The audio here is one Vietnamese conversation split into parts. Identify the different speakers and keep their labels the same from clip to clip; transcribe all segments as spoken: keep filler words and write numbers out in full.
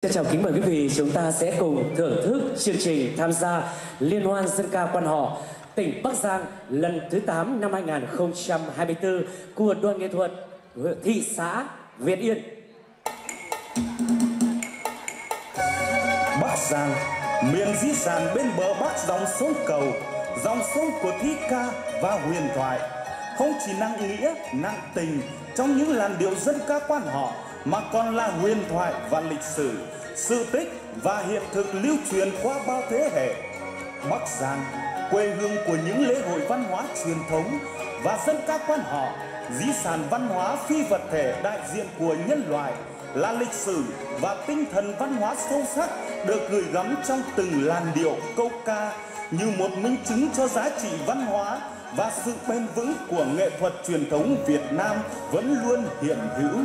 Speaker 1: Xin chào kính mời quý vị, chúng ta sẽ cùng thưởng thức chương trình tham gia Liên hoan dân ca quan họ tỉnh Bắc Giang lần thứ tám năm hai nghìn không trăm hai mươi tư của đoàn nghệ thuật thị xã Việt Yên.
Speaker 2: Bắc Giang, miền di sản bên bờ bắc dòng sông Cầu, dòng sông của thi ca và huyền thoại, không chỉ nặng nghĩa, nặng tình trong những làn điệu dân ca quan họ, mà còn là huyền thoại và lịch sử, sự tích và hiện thực lưu truyền qua bao thế hệ. Bắc Giang, quê hương của những lễ hội văn hóa truyền thống và dân ca quan họ, di sản văn hóa phi vật thể đại diện của nhân loại, là lịch sử và tinh thần văn hóa sâu sắc được gửi gắm trong từng làn điệu câu ca, như một minh chứng cho giá trị văn hóa và sự bền vững của nghệ thuật truyền thống Việt Nam vẫn luôn hiện hữu.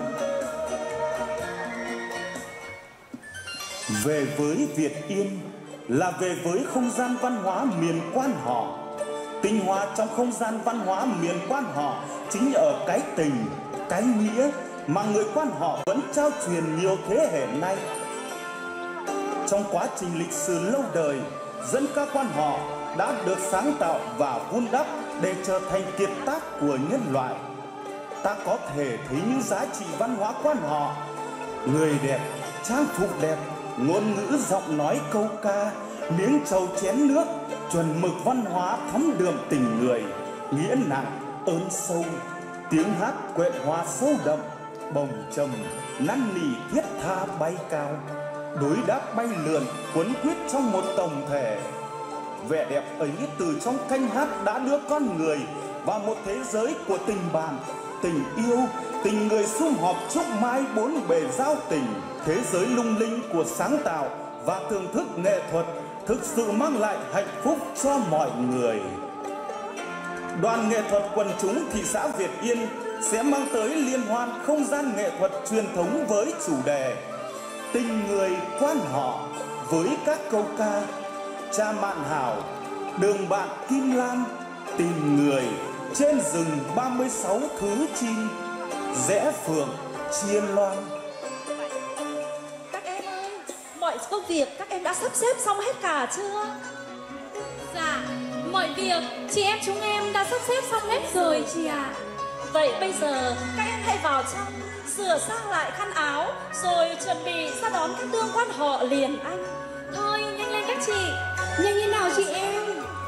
Speaker 2: Về với Việt Yên là về với không gian văn hóa miền quan họ. Tinh hoa trong không gian văn hóa miền quan họ chính ở cái tình, cái nghĩa mà người quan họ vẫn trao truyền nhiều thế hệ nay. Trong quá trình lịch sử lâu đời, dân ca quan họ đã được sáng tạo và vun đắp để trở thành kiệt tác của nhân loại. Ta có thể thấy những giá trị văn hóa quan họ: người đẹp, trang phục đẹp, ngôn ngữ giọng nói câu ca, miếng trầu chén nước, chuẩn mực văn hóa thấm đượm tình người, nghĩa nặng ơn sâu, tiếng hát quện hòa sâu đậm, bồng trầm năn nỉ thiết tha bay cao, đối đáp bay lượn cuốn quýt trong một tổng thể. Vẻ đẹp ấy từ trong canh hát đã đưa con người vào một thế giới của tình bạn, tình yêu, tình người sum họp chúc mãi bốn bề giao tình. Thế giới lung linh của sáng tạo và thưởng thức nghệ thuật thực sự mang lại hạnh phúc cho mọi người. Đoàn nghệ thuật quần chúng thị xã Việt Yên sẽ mang tới liên hoan không gian nghệ thuật truyền thống với chủ đề Tình người quan họ, với các câu ca Cha Mạn Hảo, Đường bạn Kim Lan, Tìm người, Trên rừng ba mươi sáu thứ chim, Rẽ phượng, chiên loan.
Speaker 3: Các em ơi, mọi công việc các em đã sắp xếp xong hết cả chưa?
Speaker 4: Dạ, mọi việc chị em chúng em đã sắp xếp xong hết rồi chị ạ. À.
Speaker 3: Vậy bây giờ các em hãy vào trong, sửa sang lại khăn áo, rồi chuẩn bị ra đón các tương quan họ liền anh.
Speaker 4: Thôi nhanh lên các chị. Nhanh như nào chị em?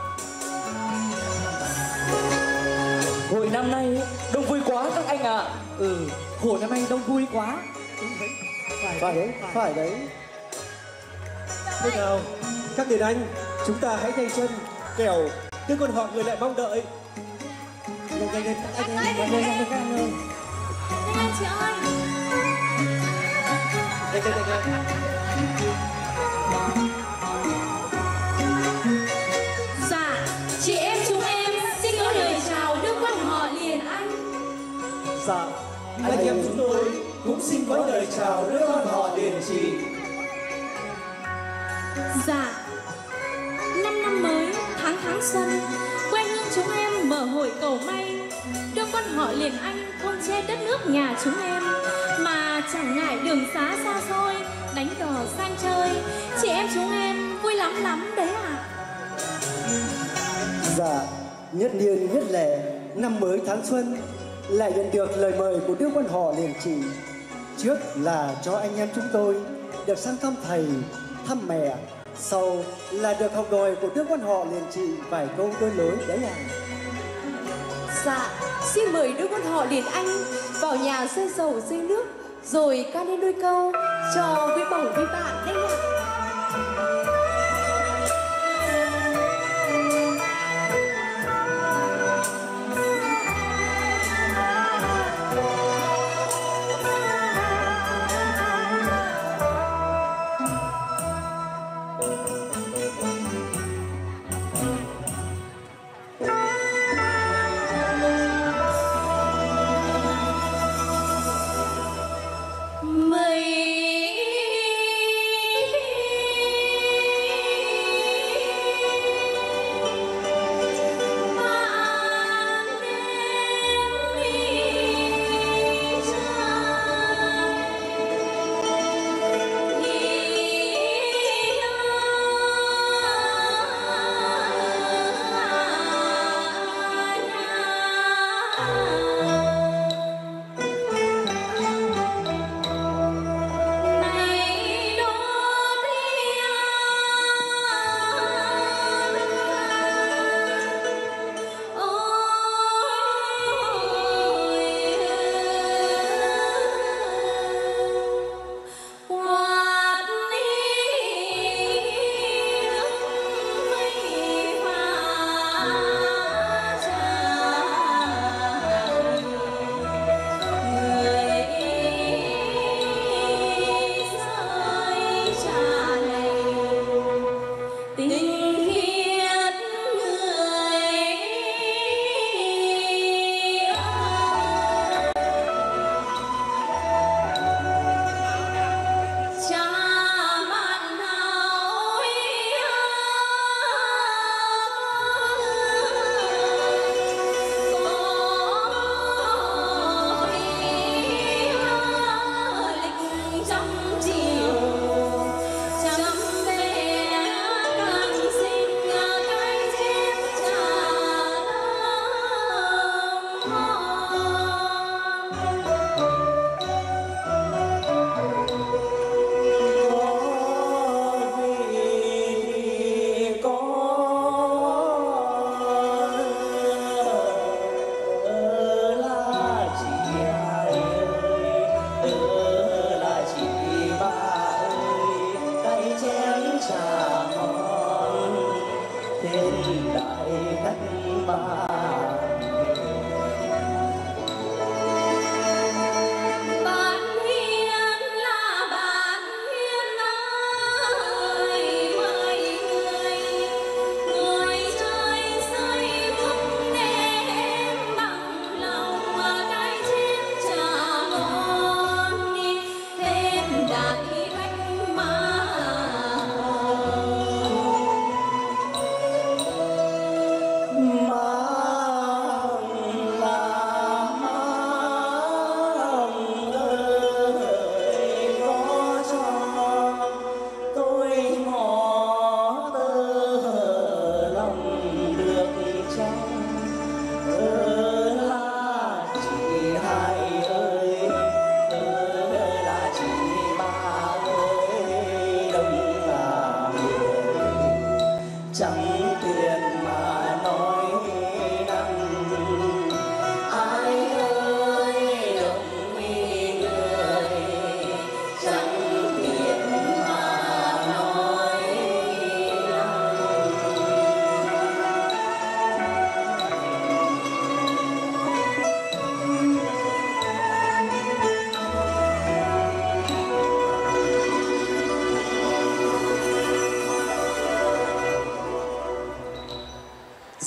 Speaker 1: Hội năm nay đông vui quá các anh ạ. À.
Speaker 5: Ừ, hội năm nay đông vui quá. Phải, phải đấy, phải đấy. Bây giờ các tiền anh, chúng ta hãy nhanh chân, kẻo đưa con họ người lại mong đợi. Nhanh nhanh lên, anh ơi, nhanh lên, nhanh lên các anh ơi.
Speaker 4: Nhanh lên chị ơi.
Speaker 5: Nhanh lên, nhanh lên.
Speaker 4: Dạ, chị em chúng em xin có lời chào đưa quan họ liền anh.
Speaker 5: Dạ, anh em chúng tôi cũng xin có lời chào đưa quan họ liền chị.
Speaker 4: Dạ, năm năm mới, tháng tháng xuân, quê hương chúng em mở hội cầu may, đưa quan họ liền anh không che đất nước nhà chúng em, mà chẳng ngại đường xá xa xôi, đánh đò sang chơi, chị em chúng em vui lắm lắm đấy ạ. À.
Speaker 5: Dạ, nhất niên nhất lẻ, năm mới tháng xuân, lại nhận được lời mời của đưa quan họ liền chị. Trước là cho anh em chúng tôi được sang thăm thầy, thăm mẹ, sau là được học đòi của đưa quan họ liền chị vài câu đôi lối đấy à.
Speaker 6: Dạ, xin mời đưa quan họ liền anh vào nhà xây dầu xây nước, rồi ca lên đôi câu cho quý bầu quý bạn đây ạ.
Speaker 4: Mây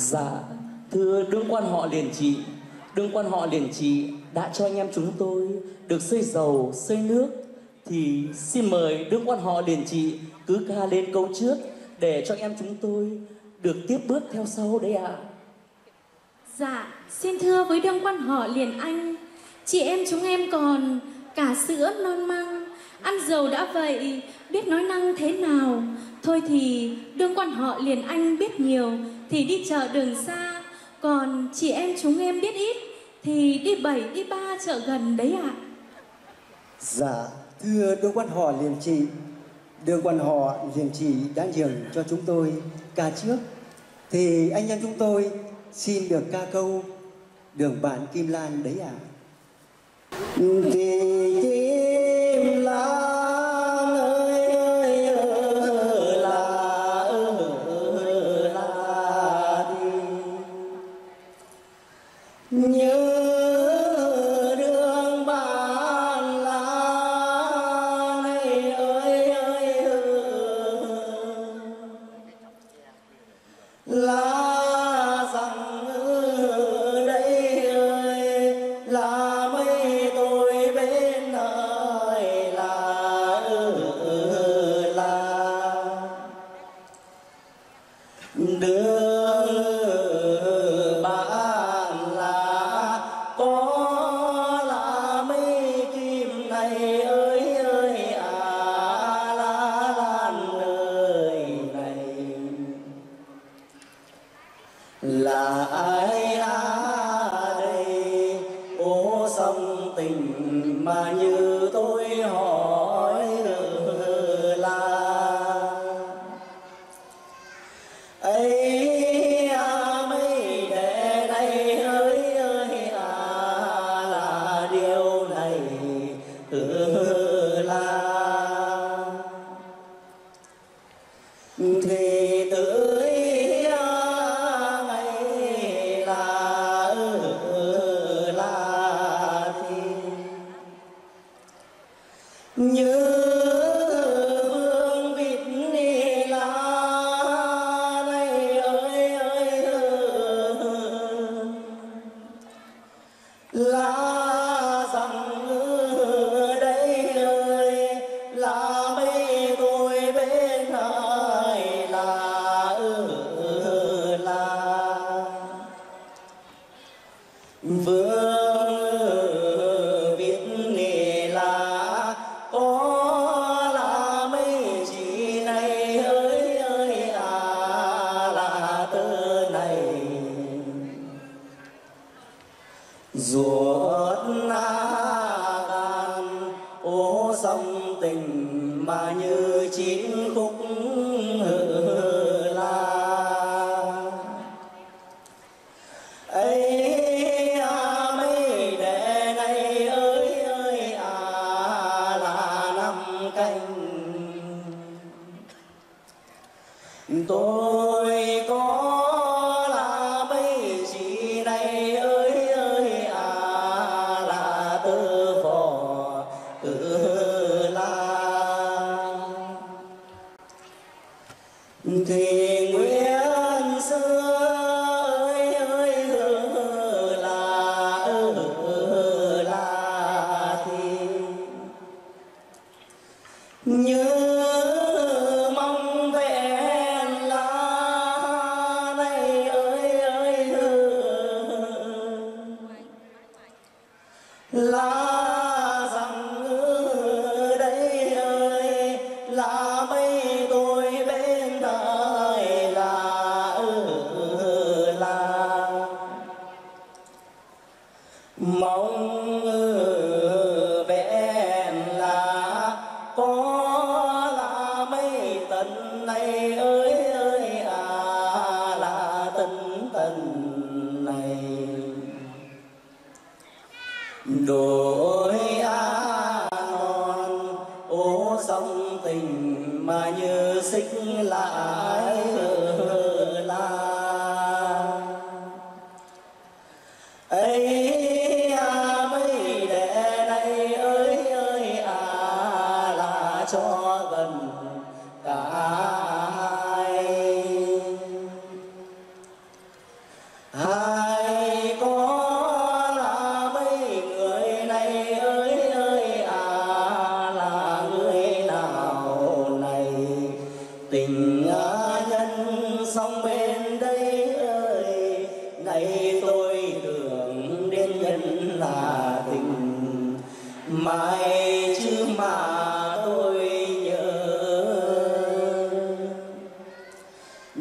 Speaker 7: Dạ, thưa đương quan họ Liền Trị, đương quan họ Liền Trị đã cho anh em chúng tôi được xây dầu, xây nước, thì xin mời đương quan họ Liền Trị cứ ca lên câu trước để cho anh em chúng tôi được tiếp bước theo sau đấy ạ.
Speaker 4: Dạ, xin thưa với đương quan họ Liền Anh, chị em chúng em còn cả sữa non măng, ăn dầu đã vậy, biết nói năng thế nào. Thôi thì đương quan họ Liền Anh biết nhiều thì đi chợ đường xa, còn chị em chúng em biết ít thì đi bảy đi ba chợ gần đấy ạ.
Speaker 5: Dạ, thưa đương quan họ Liền Trị, đương quan họ Liền Trị đã nhường cho chúng tôi ca trước, thì anh em chúng tôi xin được ca câu Đường Bạn Kim Lan đấy ạ. Thì Kim Lan ơi ơi ơi là ơi là đi nhớ đường bạn là này ơi ơi là rằng ở đây ơi là mấy tôi bên ơi là ở là đường bạn là có là mấy kim này ơi ơi à là lan đời này là ai à đây ô sông tình mà như tôi hỏi là ấy à mấy đệ này ơi ơi à là điều này ừ là thì tới ngày là ừ là thì nhớ vương vịt đi là này ơi ơi là rằng ở đây ơi là mấy tôi bên này là ở là vương viết nề là có là mấy chị này ơi ơi à là tơ này ruột na gan ô sông tình mà như chín khúc là ấy à mấy đệ này ơi ơi à là năm canh tôi có là mấy chị này ơi ơi à là tơ phò ừ là thì nguyên xưa ơi ơi ừ là ừ là thì nhớ mong vẹn là này ơi ơi là rằng ở đây ơi là mấy tôi bên đời là ở là mong vẹn là có là mấy tần này ơi ơi à là tần tần này đôi á non ô sông tình mà như xích lại là ấy à mấy đệ này ơi ơi à là cho gần cả hai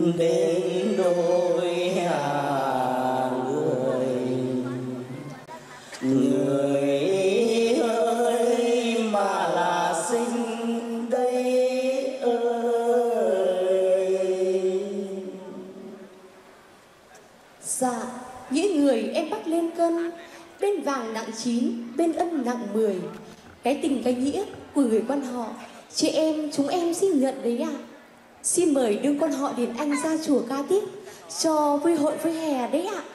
Speaker 7: đến đôi hàng người. Người ơi mà là xinh đây ơi.
Speaker 6: Dạ, những người em bắt lên cân, bên vàng nặng chín, bên ân nặng mười. Cái tình cái nghĩa của người quan họ, chị em chúng em xin nhận đấy ạ. Xin mời đương quan họ Điền Anh ra chùa ca tiếp cho vui hội vui hè đấy ạ.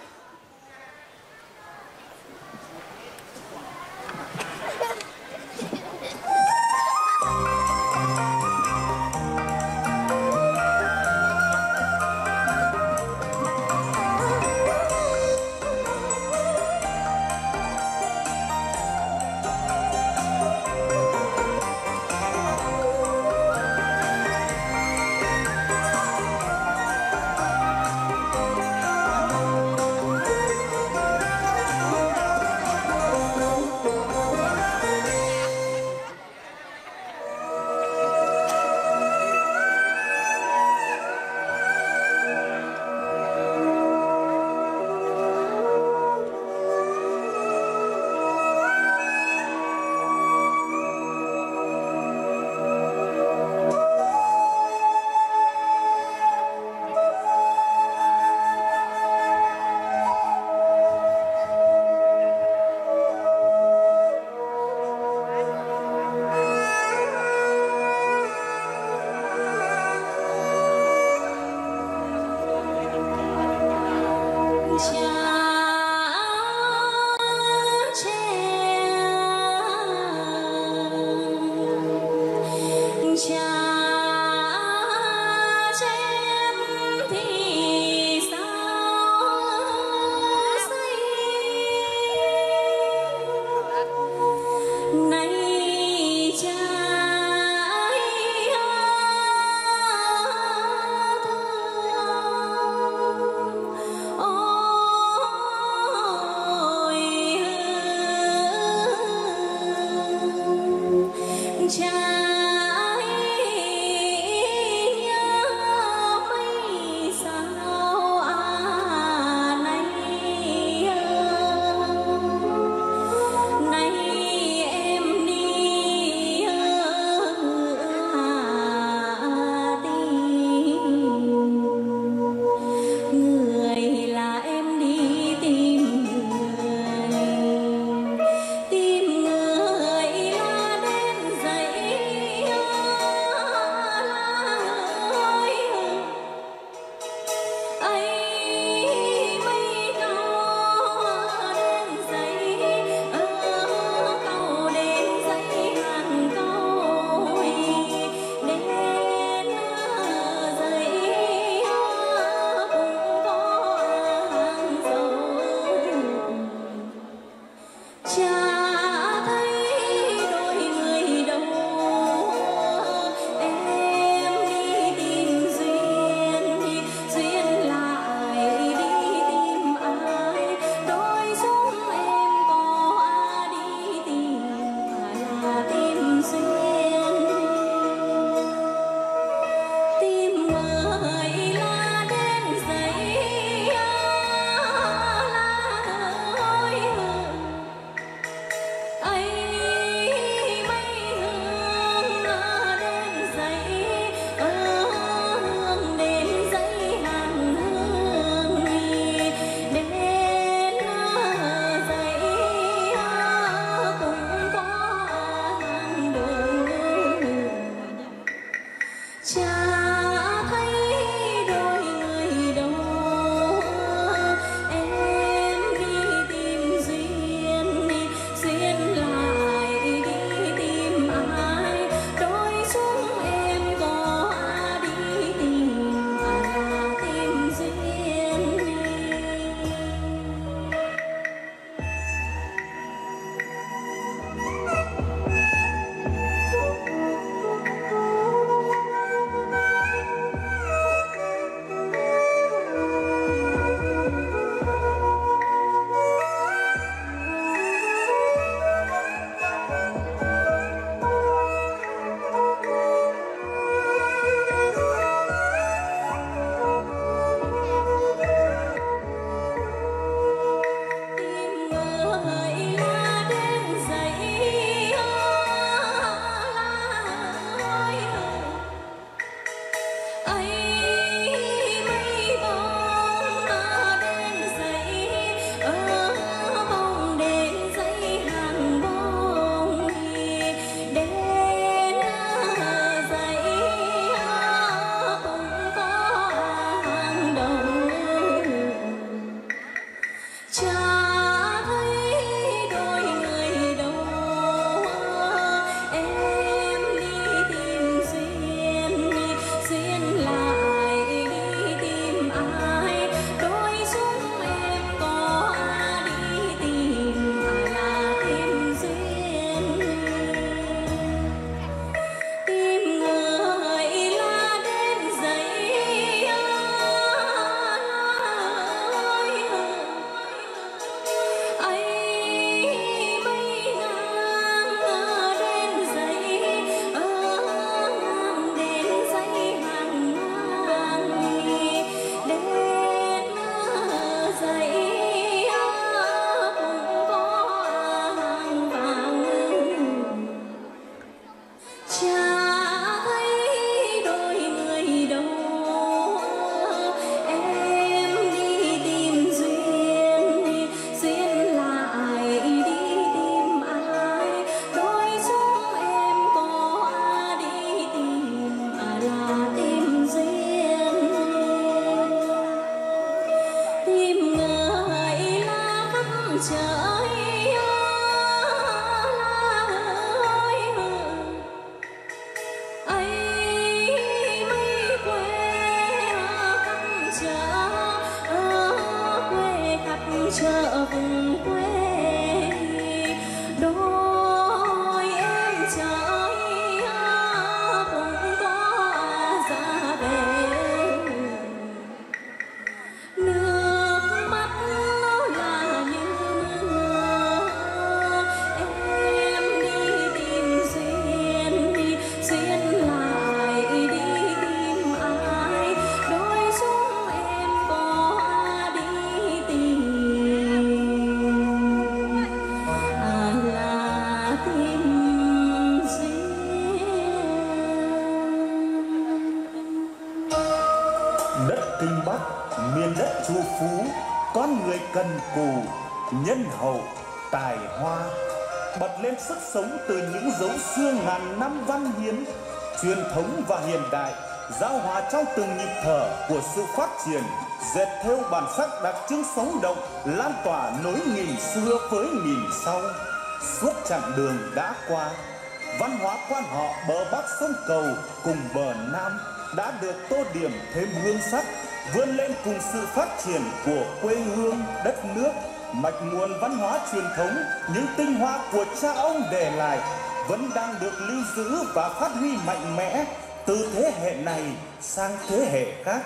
Speaker 2: Đất Kinh Bắc, miền đất trù phú, con người cần cù, nhân hậu, tài hoa, bật lên sức sống từ những dấu xưa ngàn năm văn hiến, truyền thống và hiện đại, giao hòa trong từng nhịp thở của sự phát triển, dệt thêu bản sắc đặc trưng sống động, lan tỏa nối nghìn xưa với nghìn sau. Suốt chặng đường đã qua, văn hóa quan họ bờ bắc sông Cầu cùng bờ nam đã được tô điểm thêm hương sắc, vươn lên cùng sự phát triển của quê hương đất nước. Mạch nguồn văn hóa truyền thống, những tinh hoa của cha ông để lại vẫn đang được lưu giữ và phát huy mạnh mẽ từ thế hệ này sang thế hệ khác.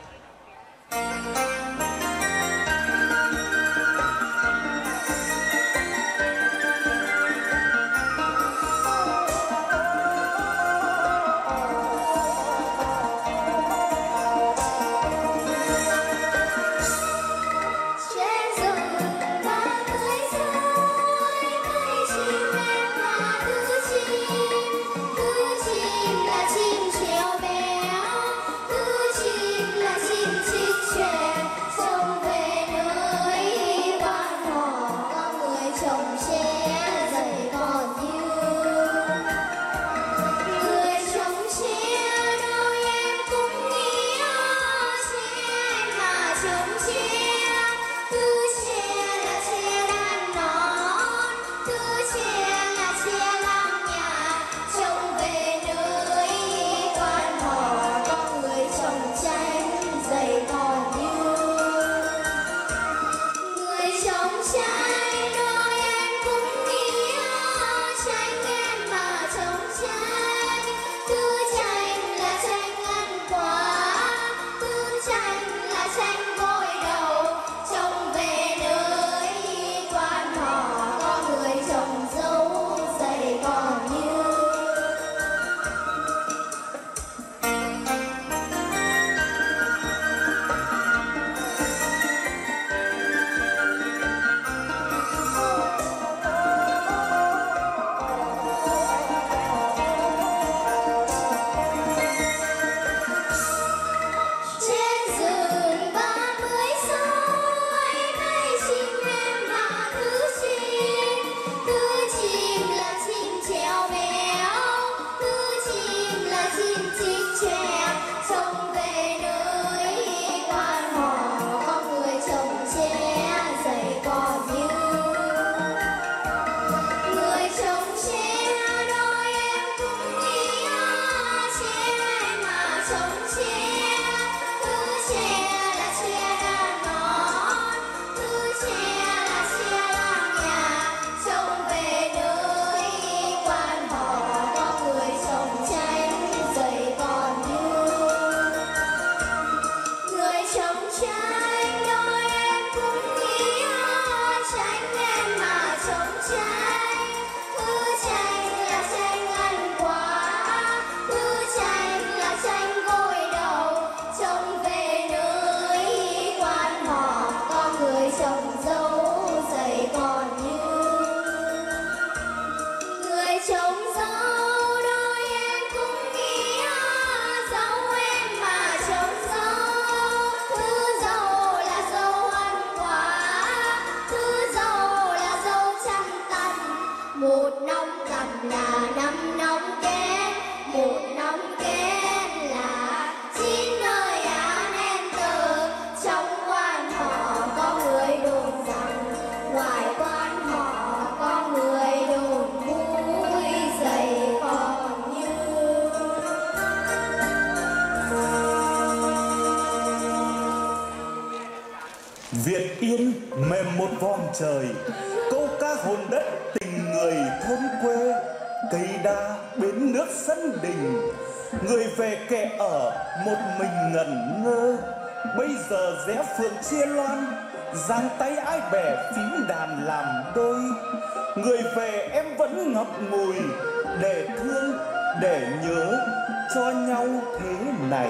Speaker 2: Việt Yên mềm một vòm trời, câu ca hồn đất tình người thôn quê, cây đa bến nước sân đình, người về kẻ ở một mình ngẩn ngơ. Bây giờ rẽ phượng chia loan, giang tay ai bẻ phím đàn làm đôi. Người về em vẫn ngậm ngùi, để thương để nhớ cho nhau thế này.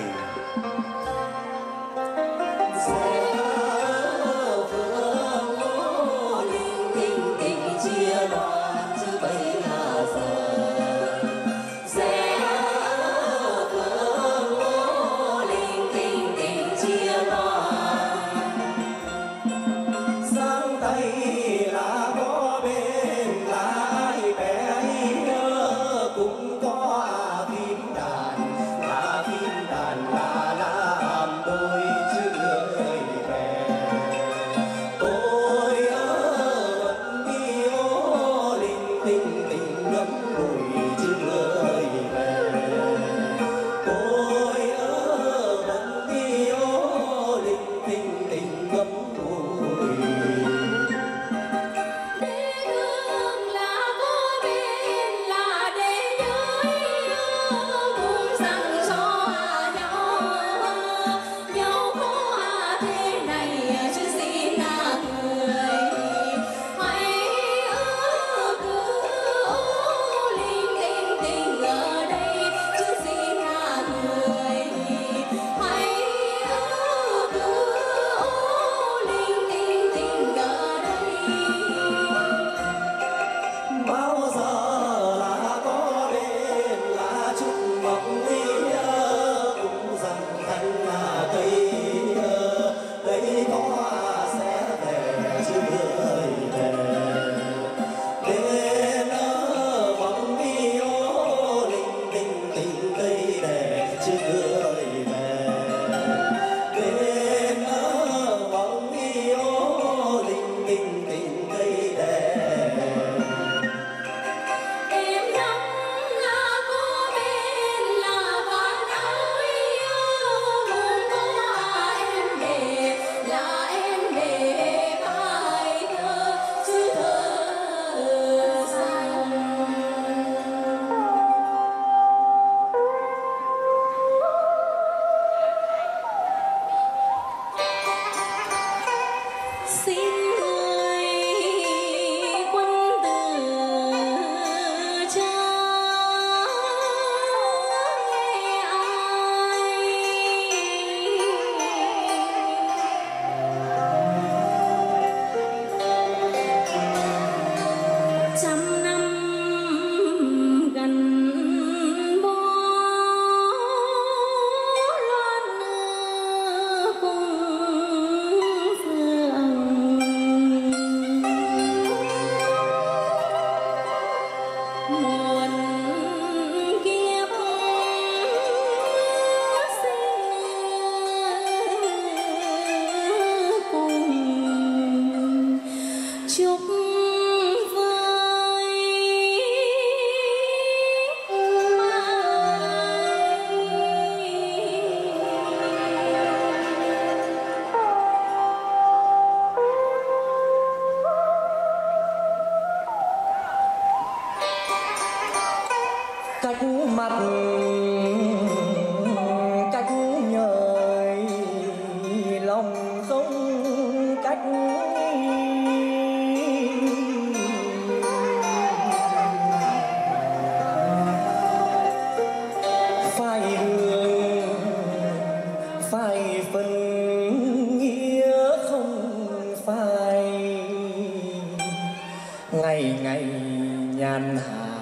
Speaker 1: ngày ngày nhàn hạ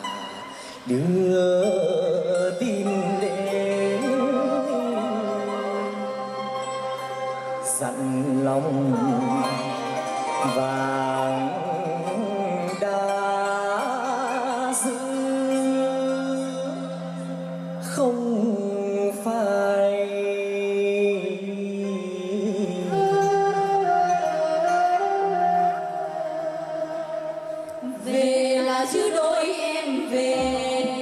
Speaker 1: đưa tin đến dặn lòng vàng đã giữ không phải
Speaker 4: về là chứ đôi em về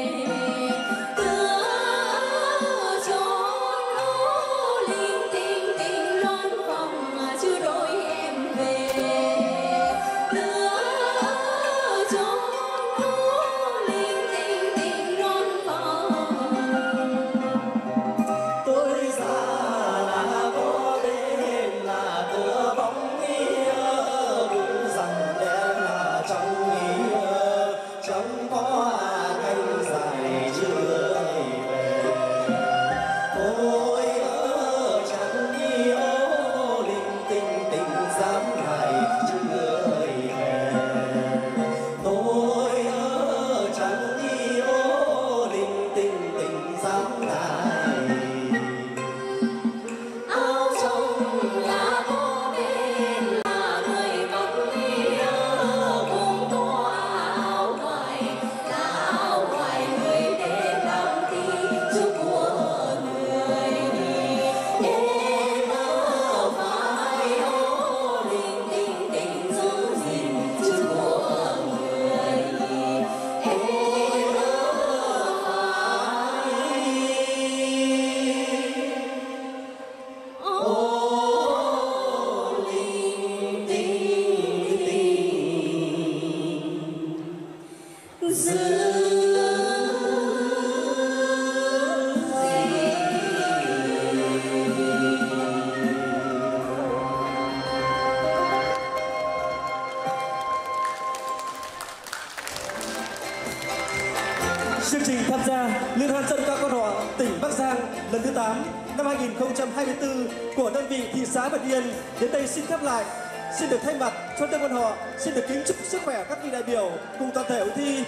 Speaker 8: Chương trình tham gia Liên hoan dân ca quan họ tỉnh Bắc Giang lần thứ tám năm hai nghìn không trăm hai mươi tư của đơn vị thị xã Việt Yên đến đây xin khép lại. Xin được thay mặt cho đơn quan họ xin được kính chúc sức khỏe các vị đại biểu cùng toàn thể hội thi.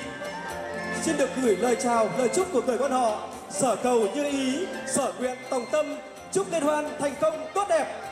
Speaker 8: Xin được gửi lời chào, lời chúc của người quan họ. Sở cầu như ý, sở nguyện tòng tâm, chúc liên hoan thành công tốt đẹp.